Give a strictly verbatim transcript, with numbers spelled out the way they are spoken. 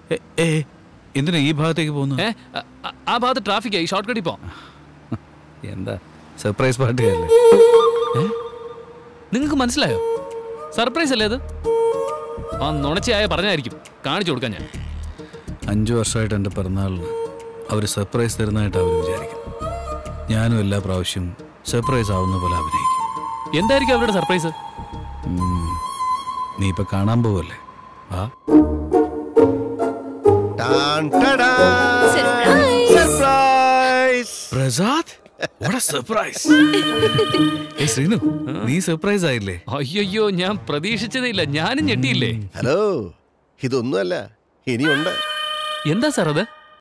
എന്തിനാ ഈ ഭാഗത്തേക്ക് പോകുന്നു? ആ ഭാഗത്ത് ട്രാഫിക് ആയി, ഷോർട്ട് കട്ടിൽ പോവാം. എന്താ സർപ്രൈസ് പാർട്ടിയല്ലേ? നിങ്ങൾക്ക് മനസ്സിലായോ? സർപ്രൈസ് അല്ലേ അത്? ആ നുണച്ചയായ പറഞ്ഞായിരിക്കും, കാണിച്ചു കൊടുക്കാൻ. ഞാൻ അഞ്ചു വർഷമായിട്ട് എൻ്റെ പിറന്നാളിന് അവർ സർപ്രൈസ് തരുന്നതായിട്ട് അവർ വിചാരിക്കും. ഞാനും എല്ലാ പ്രാവശ്യവും സർപ്രൈസ് ആവുന്ന പോലെ അഭിനയിക്കും. എന്തായിരിക്കും അവരുടെ സർപ്രൈസ്? നീ ഇപ്പൊ കാണാൻ പോവല്ലേ? ആ പ്രസാദ്, ശ്രീനു, നീ സർപ്രൈസ് ആയില്ലേ? അയ്യോ, ഞാൻ പ്രതീക്ഷിച്ചതേ. ഞാനും ഞെട്ടിയില്ലേ? ഹലോ, ഇതൊന്നുമല്ല, ഇനിയുണ്ട്. എന്താ സാർ അത്?